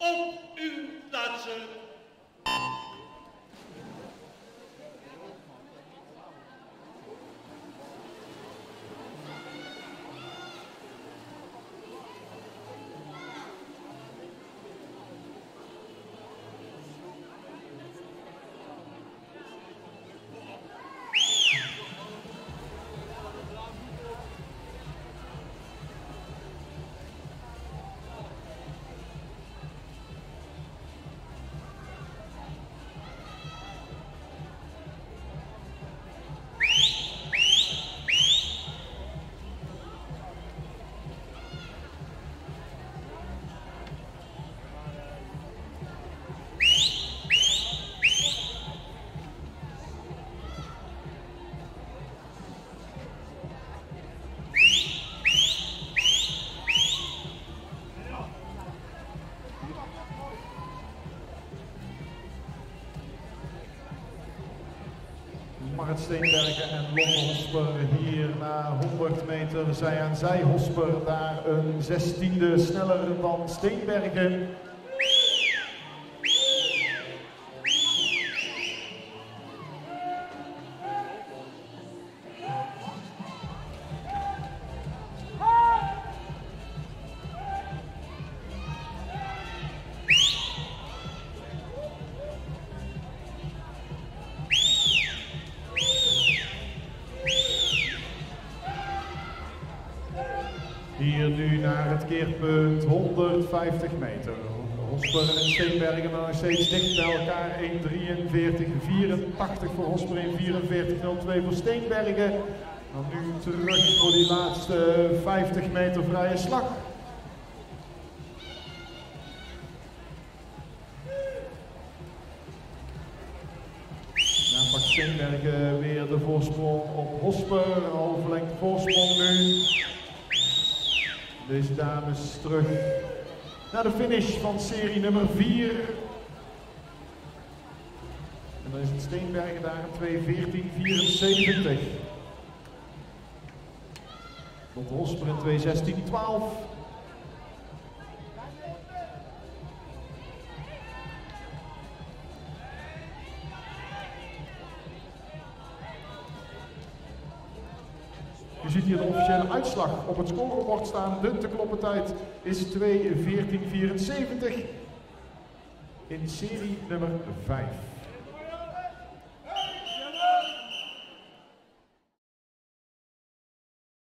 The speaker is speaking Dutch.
Op uw plaatsen. Marit Steenbergen en Lotte Hosper hier na 100 meter zij aan zij. Hosper daar een 16e sneller dan Steenbergen. Hier nu naar het keerpunt 150 meter. Hosper en Steenbergen nog steeds dicht bij elkaar. 1:43:84 voor Hosper, 1:44:02 voor Steenbergen. Dan nu terug voor die laatste 50 meter vrije slag. Dan pakt Steenbergen weer de voorsprong op Hosper. Halve lengte voorsprong nu. Deze dames terug naar de finish van serie nummer 4. En dan is het Steenbergen daar 2:14:74. Lotte Hosper in 2:16:12. U ziet hier de officiële uitslag op het scorebord staan. De te kloppen tijd is 2:14:74 in serie nummer 5.